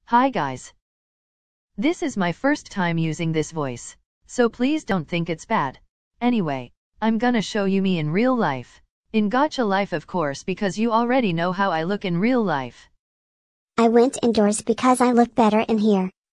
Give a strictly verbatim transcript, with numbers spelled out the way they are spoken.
Hi guys. This is my first time using this voice, so please don't think it's bad. Anyway, I'm gonna show you me in real life. In gacha life of course, because you already know how I look in real life. I went indoors because I look better in here.